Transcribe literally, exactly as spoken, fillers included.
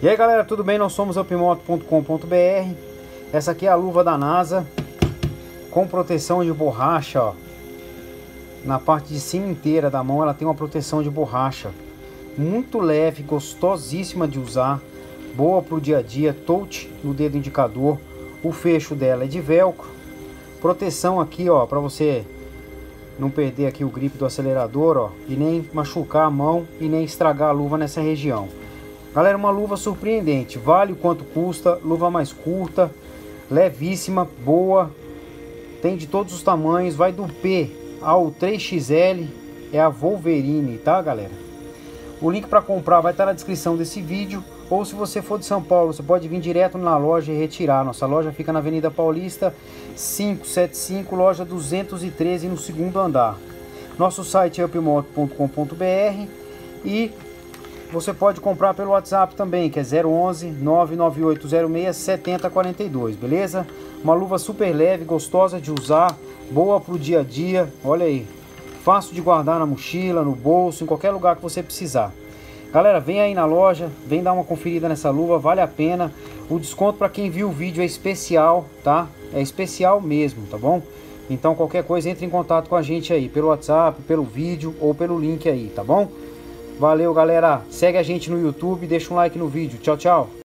E aí galera, tudo bem? Nós somos upmoto ponto com ponto br. Essa aqui é a luva da NASA com proteção de borracha, ó. Na parte de cima inteira da mão ela tem uma proteção de borracha. Muito leve, gostosíssima de usar. Boa para o dia a dia, touch no dedo indicador. O fecho dela é de velcro. Proteção aqui, ó, para você não perder aqui o grip do acelerador, ó, e nem machucar a mão e nem estragar a luva nessa região. Galera, uma luva surpreendente, vale o quanto custa, luva mais curta, levíssima, boa, tem de todos os tamanhos, vai do P ao três X L, é a Wolverine, tá galera? O link para comprar vai estar na descrição desse vídeo, ou se você for de São Paulo, você pode vir direto na loja e retirar. Nossa loja fica na Avenida Paulista quinhentos e setenta e cinco, loja duzentos e treze, no segundo andar. Nosso site é upmoto ponto com ponto br e você pode comprar pelo WhatsApp também, que é zero onze, nove nove oito zero seis, sete zero quatro dois, beleza? Uma luva super leve, gostosa de usar, boa para o dia a dia, olha aí. Fácil de guardar na mochila, no bolso, em qualquer lugar que você precisar. Galera, vem aí na loja, vem dar uma conferida nessa luva, vale a pena. O desconto para quem viu o vídeo é especial, tá? É especial mesmo, tá bom? Então qualquer coisa entre em contato com a gente aí, pelo WhatsApp, pelo vídeo ou pelo link aí, tá bom? Valeu galera, segue a gente no YouTube, deixa um like no vídeo, tchau, tchau.